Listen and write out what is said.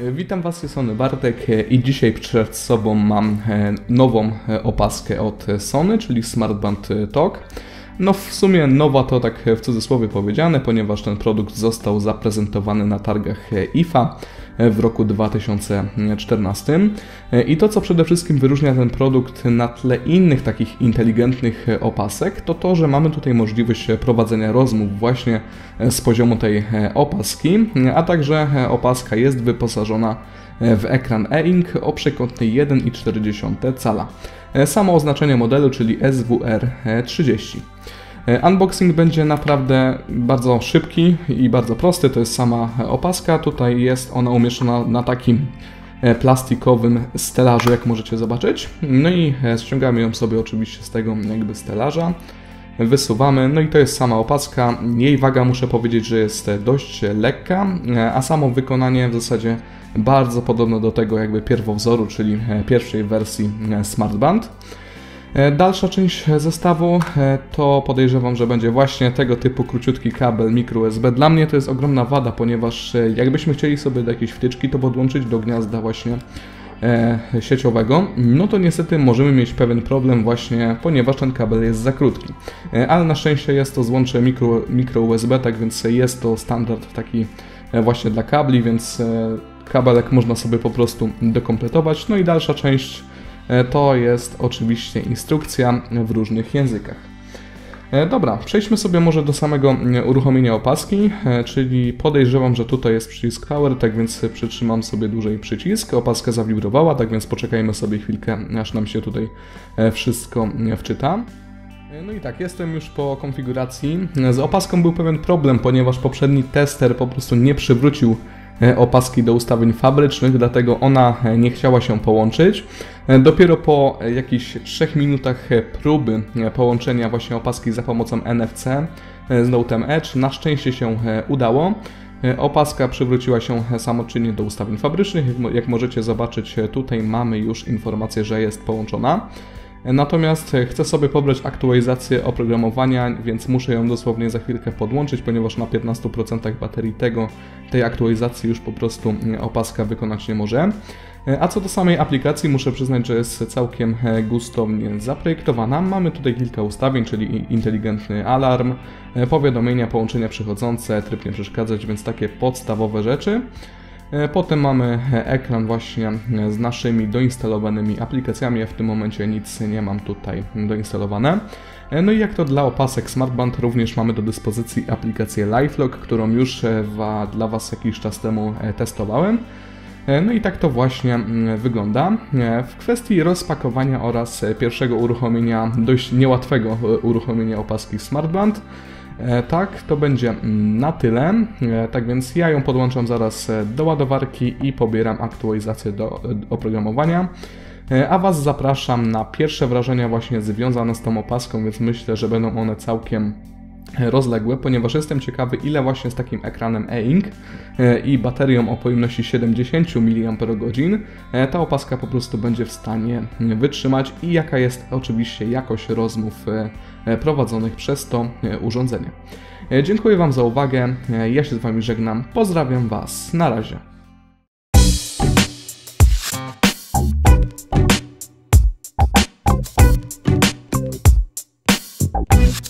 Witam Was, jest Sony Bartek i dzisiaj przed sobą mam nową opaskę od Sony, czyli Smartband Talk. No w sumie nowa to tak w cudzysłowie powiedziane, ponieważ ten produkt został zaprezentowany na targach IFA w roku 2014. I to, co przede wszystkim wyróżnia ten produkt na tle innych takich inteligentnych opasek, to to, że mamy tutaj możliwość prowadzenia rozmów właśnie z poziomu tej opaski, a także opaska jest wyposażona w ekran e-ink o przekątnej 1,4 cala. Samo oznaczenie modelu, czyli SWR30. Unboxing będzie naprawdę bardzo szybki i bardzo prosty, to jest sama opaska. Tutaj jest ona umieszczona na takim plastikowym stelażu, jak możecie zobaczyć. No i ściągamy ją sobie oczywiście z tego jakby stelaża. Wysuwamy, no i to jest sama opaska. Jej waga, muszę powiedzieć, że jest dość lekka, a samo wykonanie w zasadzie bardzo podobne do tego jakby pierwowzoru, czyli pierwszej wersji Smartband. Dalsza część zestawu to podejrzewam, że będzie właśnie tego typu króciutki kabel microUSB. Dla mnie to jest ogromna wada, ponieważ jakbyśmy chcieli sobie do jakiejś wtyczki to podłączyć do gniazda właśnie sieciowego, no to niestety możemy mieć pewien problem właśnie, ponieważ ten kabel jest za krótki. Ale na szczęście jest to złącze microUSB, tak więc jest to standard taki właśnie dla kabli, więc kabelek można sobie po prostu dokompletować. No i dalsza część to jest oczywiście instrukcja w różnych językach. Dobra, przejdźmy sobie może do samego uruchomienia opaski, czyli podejrzewam, że tutaj jest przycisk Power, tak więc przytrzymam sobie dłużej przycisk. Opaska zawibrowała, tak więc poczekajmy sobie chwilkę, aż nam się tutaj wszystko wczyta. No i tak, jestem już po konfiguracji. Z opaską był pewien problem, ponieważ poprzedni tester po prostu nie przywrócił opaski do ustawień fabrycznych, dlatego ona nie chciała się połączyć. Dopiero po jakichś 3 minutach próby połączenia właśnie opaski za pomocą NFC z Note'em Edge na szczęście się udało. Opaska przywróciła się samoczynnie do ustawień fabrycznych. Jak możecie zobaczyć, tutaj mamy już informację, że jest połączona. Natomiast chcę sobie pobrać aktualizację oprogramowania, więc muszę ją dosłownie za chwilkę podłączyć, ponieważ na 15% baterii tej aktualizacji już po prostu opaska wykonać nie może. A co do samej aplikacji, muszę przyznać, że jest całkiem gustownie zaprojektowana. Mamy tutaj kilka ustawień, czyli inteligentny alarm, powiadomienia, połączenia przychodzące, tryb nie przeszkadzać, więc takie podstawowe rzeczy. Potem mamy ekran właśnie z naszymi doinstalowanymi aplikacjami. Ja w tym momencie nic nie mam tutaj doinstalowane. No i jak to dla opasek Smartband, również mamy do dyspozycji aplikację LifeLock, którą już dla Was jakiś czas temu testowałem. No i tak to właśnie wygląda. W kwestii rozpakowania oraz pierwszego uruchomienia, dość niełatwego uruchomienia opaski Smartband, tak, to będzie na tyle. Tak więc ja ją podłączam zaraz do ładowarki i pobieram aktualizację do oprogramowania. A Was zapraszam na pierwsze wrażenia właśnie związane z tą opaską, więc myślę, że będą one całkiem rozległe, ponieważ jestem ciekawy, ile właśnie z takim ekranem e-ink i baterią o pojemności 70 mAh ta opaska po prostu będzie w stanie wytrzymać i jaka jest oczywiście jakość rozmów prowadzonych przez to urządzenie. Dziękuję Wam za uwagę, ja się z Wami żegnam, pozdrawiam Was, na razie.